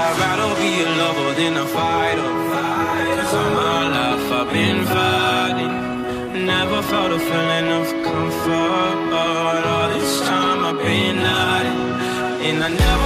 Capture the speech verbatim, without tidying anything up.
I'd rather be a lover than a fighter. Cause all my life I've been fighting, never felt a feeling of comfort. All this time I've been hiding, and I never